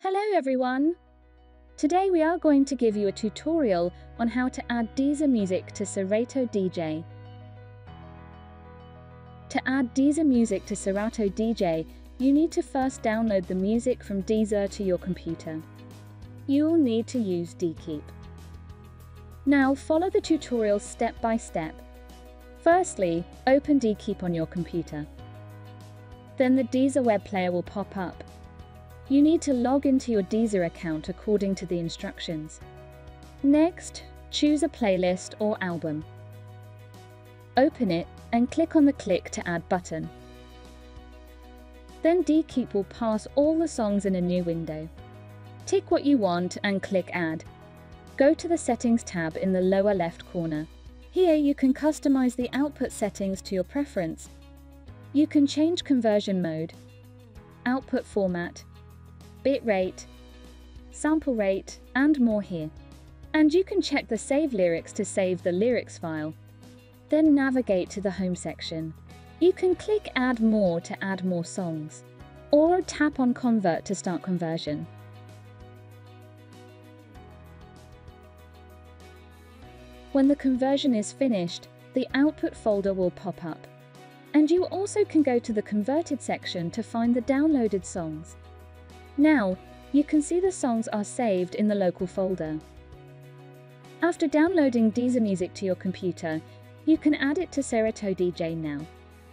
Hello everyone! Today we are going to give you a tutorial on how to add Deezer music to Serato DJ. To add Deezer music to Serato DJ, you need to first download the music from Deezer to your computer. You will need to use DeeKeep. Now follow the tutorial step by step. Firstly, open DeeKeep on your computer. Then the Deezer web player will pop up. You need to log into your Deezer account according to the instructions. Next, choose a playlist or album. Open it and click on the Click to Add button. Then DeeKeep will pass all the songs in a new window. Tick what you want and click Add. Go to the Settings tab in the lower left corner. Here you can customize the output settings to your preference. You can change conversion mode, output format, bitrate, sample rate, and more here. And you can check the Save Lyrics to save the lyrics file. Then navigate to the Home section. You can click Add More to add more songs, or tap on Convert to start conversion. When the conversion is finished, the output folder will pop up. And you also can go to the Converted section to find the downloaded songs. Now, you can see the songs are saved in the local folder. After downloading Deezer music to your computer, you can add it to Serato DJ now.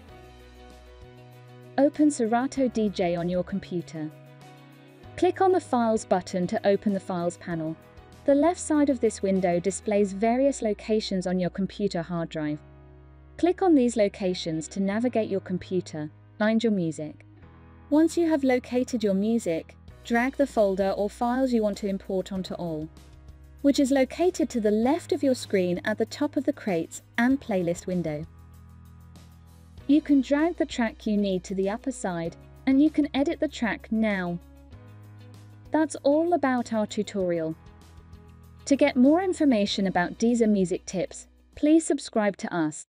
Open Serato DJ on your computer. Click on the Files button to open the Files panel. The left side of this window displays various locations on your computer hard drive. Click on these locations to navigate your computer, find your music. Once you have located your music, drag the folder or files you want to import onto All, which is located to the left of your screen at the top of the Crates and Playlist window. You can drag the track you need to the upper side, and you can edit the track now. That's all about our tutorial. To get more information about Deezer music tips, please subscribe to us.